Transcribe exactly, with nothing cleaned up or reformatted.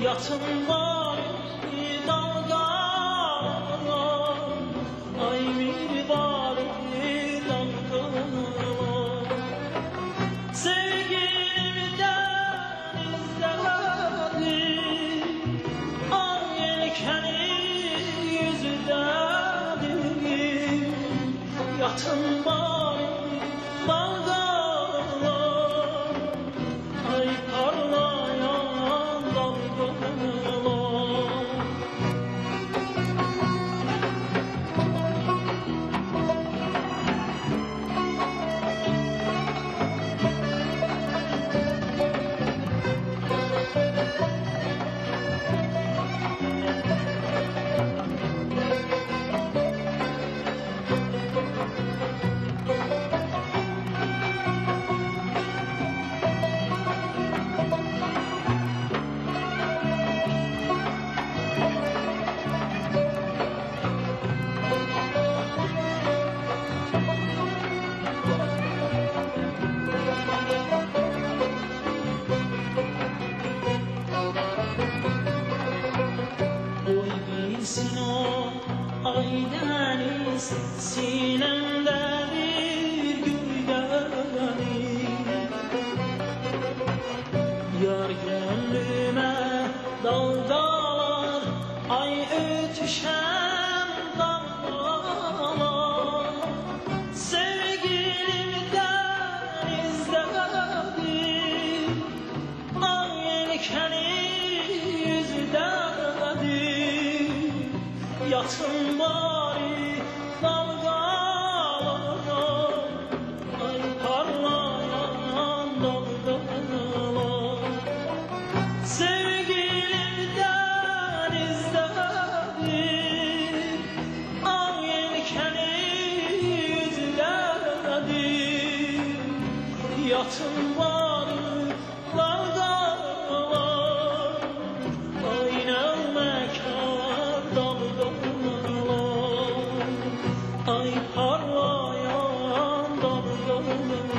Yatın var bir dalgalar, ay bir var bir dalgalar. Sevgilimden izledim, al yelkeni yüzüdedim. Yatın var bir dalgalar, ay parlayan dalgalar. Ay deniz sinemde bir gül deniz, yar gönlüme dalgalar, ay ötüşen dağlar. Sevgilimden izledim, al yelkeni yüzüdedim. Yatın bari dalgalar, ay parlayan dalgalar. Sevgilimden izledim, al yelkeni yüzledim. Yatın bari dalgalar, ay nevmekar dalgalar, ay parlayan dalgalar.